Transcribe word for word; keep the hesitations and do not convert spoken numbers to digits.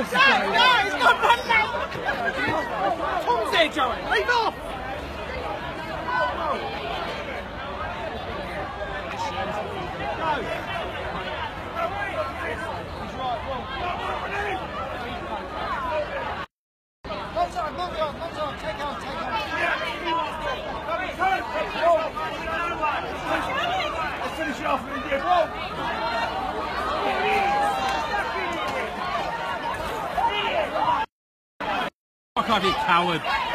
No, no, it's not run now! Tom's there, Joey! Leave off! Let's finish it off with a ball. Fuck off, you coward.